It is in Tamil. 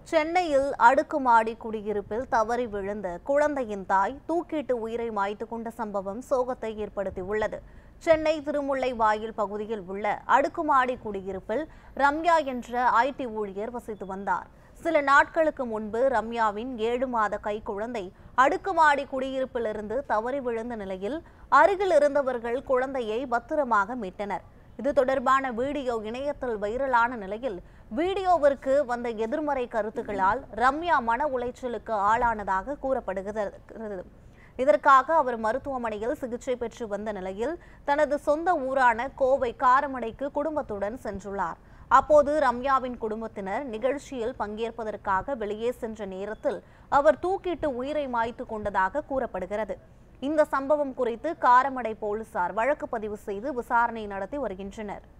சென்னையில் அடுக்குமாடி குடியிருப்பில் தவறி விழுந்த குழந்தையின் தாய் தூக்கிட்டு உயிரை மாய்த்து கொண்ட சம்பவம் சோகத்தை ஏற்படுத்தியுள்ளது. சென்னை திருமுல்லைவாயில் பகுதியில் உள்ள அடுக்குமாடி குடியிருப்பில் ரம்யா என்ற ஐடி ஊழியர் வசித்து வந்தார். சில நாட்களுக்கு முன்பு ரம்யாவின் 7 மாத கைக்குழந்தை அடுக்குமாடி குடியிருப்பிலிருந்து தவறி விழுந்த நிலையில் அருகில் இருந்தவர்கள் குழந்தையை பத்திரமாக மீட்டனர். இது தொடர்பான வீடியோ இணையத்தில் வைரலான நிலையில் வீடியோவிற்கு வந்த எதிர்மறை கருத்துக்களால் ரம்யா மன உளைச்சலுக்கு ஆளானதாக கூறப்படுகிறது. இதற்காக அவர் மருத்துவமனையில் சிகிச்சை பெற்று வந்த நிலையில் தனது சொந்த ஊரான கோவை காரமடைக்கு குடும்பத்துடன் சென்றுள்ளார். அப்போது ரம்யாவின் குடும்பத்தினர் நிகழ்ச்சியில் பங்கேற்பதற்காக வெளியே சென்ற நேரத்தில் அவர் தூக்கிட்டு உயிரை மாய்த்து கொண்டதாக கூறப்படுகிறது. இந்த சம்பவம் குறித்து காரமடை போலீசார் வழக்கு பதிவு செய்து விசாரணை நடத்தி வருகின்றனர்.